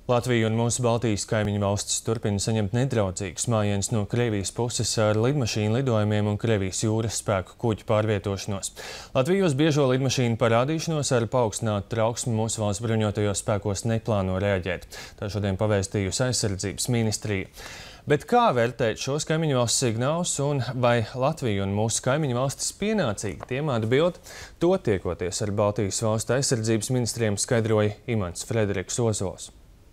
Latvija un mūsu Baltijas kaimiņu valstis turpina saņemt nedraudzīgus mājienus no Krievijas puses ar lidmašīnu lidojumiem un Krievijas jūras spēku kuģu pārvietošanos. Latvijos biežo lidmašīnu parādīšanos ar paaugstinātu trauksmi mūsu valsts bruņotajos spēkos neplāno reaģēt. Tā šodien pavēstījusi aizsardzības ministrija. Bet kā vērtēt šos kaimiņu valsts signālus un vai Latvija un mūsu kaimiņu valstis pienācīgi tiem atbild? To tiekoties ar Baltijas valstu aizsardzības ministriem skaidroja Imants Frederiks Ozols.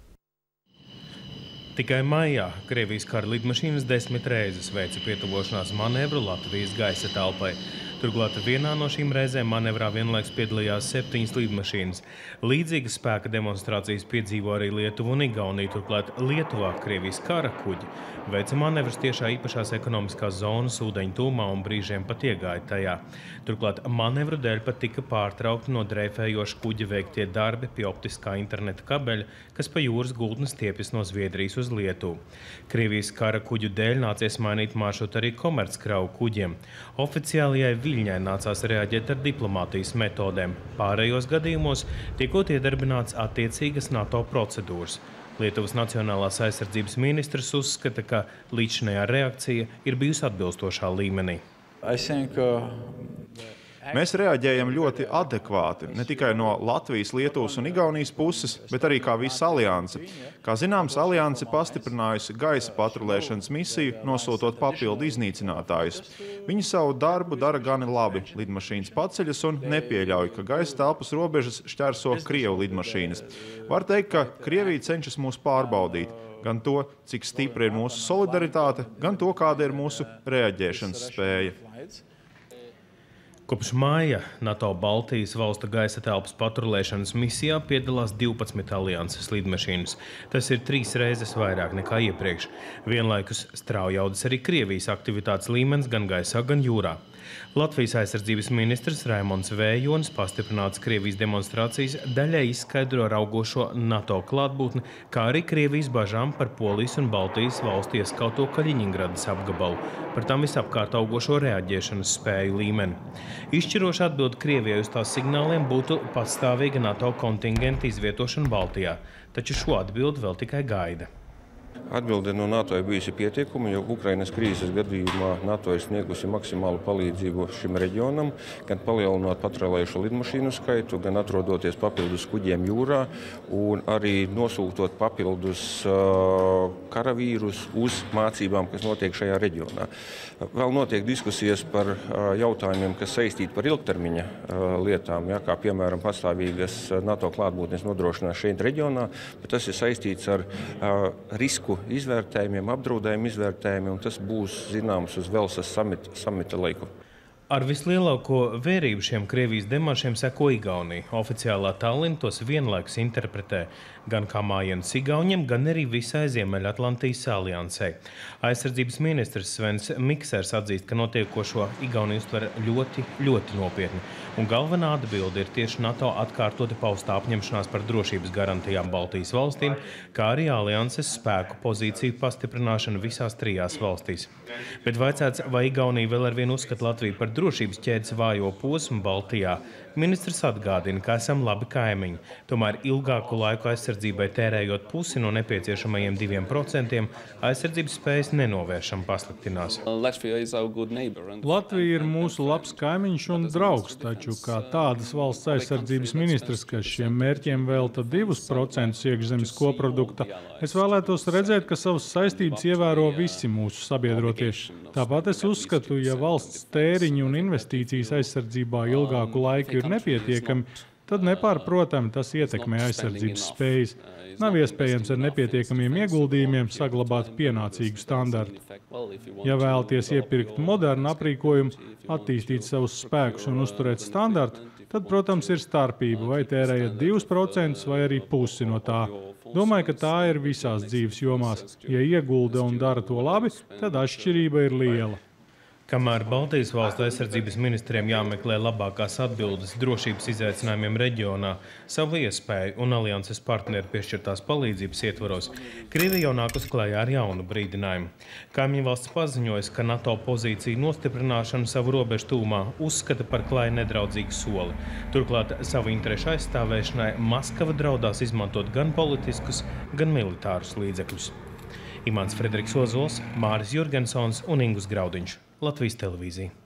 Tikai maijā Krievijas kara lidmašīnas 10 reizes veica pietuvošanās manevru Latvijas gaisa telpai. Turklāt vienā no šīm reizēm manevrā vienlaikus piedalījās 7 lidmašīnas. Līdzīgas spēka demonstrācijas piedzīvo arī Lietuva un Igaunija. Turklāt Lietuvā Krievijas kara kuģi veica manevrus tiešā īpašās ekonomiskās zonas ūdeņu tūmā un brīžiem pat iegāja tajā. Turklāt manevru dēļ pat tika pārtraukti no dreifējoša kuģa veiktie darbi pie optiskā interneta kabeļa, kas pa jūras gultnes stiepjas no Zviedrijas uz Lietuvu. Krievijas kara kuģu dēļ nācies mainīt maršrutu arī komerckravu kuģiem. Oficiālajai Viļņai nācās reaģēt ar diplomātijas metodēm. Pārējos gadījumos tiekot iedarbināts attiecīgas NATO procedūras. Lietuvas Nacionālās aizsardzības ministrs uzskata, ka līdzinējā reakcija ir bijusi atbilstošā līmenī. Mēs reaģējam ļoti adekvāti, ne tikai no Latvijas, Lietuvas un Igaunijas puses, bet arī kā visa alianse. Kā zināms, alianse pastiprinājusi gaisa patrulēšanas misiju, nosūtot papildu iznīcinātājus. Viņi savu darbu dara gana labi. Lidmašīnas paceļas un nepieļauj, ka gaisa telpas robežas šķērso Krievu lidmašīnas. Var teikt, ka Krievija cenšas mūs pārbaudīt. Gan to, cik stipra ir mūsu solidaritāte, gan to, kāda ir mūsu reaģēšanas spēja. Kopš māja NATO Baltijas valstu gaisa telpas patrulēšanas misijā piedalās 12 alianses lidmašīnas. Tas ir 3 reizes vairāk nekā iepriekš. Vienlaikus strauji audzis arī Krievijas aktivitātes līmenis gan gaisā, gan jūrā. Latvijas aizsardzības ministrs Raimonds Vējonis pastiprināts Krievijas demonstrācijas daļai izskaidro raugošo NATO klātbūtni, kā arī Krievijas bažām par Polijas un Baltijas valstu ieskauto Kaļiņingradas apgabalu, par tam visapkārt augošo reaģēšanas spēju līmeni. Izšķiroša atbilde Krievijai uz tās signāliem būtu pastāvīga NATO kontingenta izvietošana Baltijā, taču šo atbildi vēl tikai gaida. Atbilde no NATO ir bijusi pietiekama, jo Ukrainas krīzes gadījumā NATO ir sniegusi maksimālu palīdzību šim reģionam, gan palielinot patrulējušo lidmašīnu skaitu, gan atrodoties papildus kuģiem jūrā un arī nosūtot papildus karavīrus uz mācībām, kas notiek šajā reģionā. Vēl notiek diskusijas par jautājumiem, kas saistīti par ilgtermiņa lietām, kā piemēram pastāvīgas NATO klātbūtnes nodrošināšana šeit reģionā, bet tas ir saistīts ar risku izvērtējumiem, apdraudējumu izvērtējumiem, un tas būs zināms uz Velsas samita laiku. Ar vislielāko vērību šiem Krievijas demaršiem seko Igaunija. Oficiālā Tallina tos vienlaikus interpretē gan kā mājienus Igauniem, gan arī visai Ziemeļatlantijas aliansei. Aizsardzības ministrs Svens Miksers atzīst, ka notiekošo Igaunija uztver ļoti, ļoti nopietni. Un galvenā atbilde ir tieši NATO atkārtoti paustā apņemšanās par drošības garantijām Baltijas valstīm, kā arī alianses spēku pozīciju pastiprināšanu visās 3 valstīs. Bet vaicāts, vai Igaunija vēl arvien uzskata Latviju par drošības ķēdes vājo posmu Baltijā, ministrs atgādina, ka esam labi kaimiņi. Tomēr ilgāku laiku aizsardzībai tērējot pusi no nepieciešamajiem 2%, aizsardzības spējas nenovēršam pasliktinās. Latvija ir mūsu labs kaimiņš un draugs, taču kā tādas valsts aizsardzības ministrs, kas šiem mērķiem velta 2% iekšzemes koprodukta, es vēlētos redzēt, ka savas saistības ievēro visi mūsu sabiedroties. Tāpat es uzskatu, ja valsts tēriņi un investīcijas aizsardzībā ilgāku laiku ir nepietiekami, tad nepārprotami tas ietekmē aizsardzības spējas. Nav iespējams ar nepietiekamiem ieguldījumiem saglabāt pienācīgu standartu. Ja vēlaties iepirkt modernu aprīkojumu, attīstīt savus spēkus un uzturēt standartu, tad, protams, ir starpība, vai tērējat 2% vai arī pusi no tā. Domāju, ka tā ir visās dzīves jomās. Ja iegulda un dara to labi, tad atšķirība ir liela. Kamēr Baltijas valstu aizsardzības ministriem jāmeklē labākās atbildes drošības izaicinājumiem reģionā, savu iespēju un alianses partneru piešķirtās palīdzības ietvaros, Krievija jau nākus klajā ar jaunu brīdinājumu. Kaimiņu valsts paziņojas, ka NATO pozīciju nostiprināšanu savu robežu tūmā uzskata par klāja nedraudzīgu soli. Turklāt savu interešu aizstāvēšanai Maskava draudās izmantot gan politiskus, gan militārus līdzekļus. Imants Frederiks Ozols, Māris Jurgensons un Ingus Graudiņš. Latvijas televīzija.